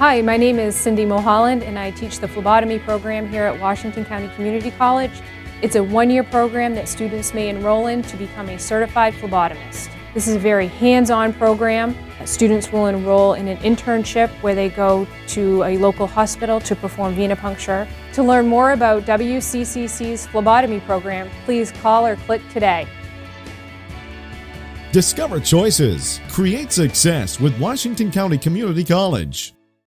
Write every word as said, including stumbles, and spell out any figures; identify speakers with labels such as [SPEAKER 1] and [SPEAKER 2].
[SPEAKER 1] Hi, my name is Cindy Mulholland and I teach the phlebotomy program here at Washington County Community College. It's a one-year program that students may enroll in to become a certified phlebotomist. This is a very hands-on program. Students will enroll in an internship where they go to a local hospital to perform venipuncture. To learn more about W C C C's phlebotomy program, please call or click today.
[SPEAKER 2] Discover choices. Create success with Washington County Community College.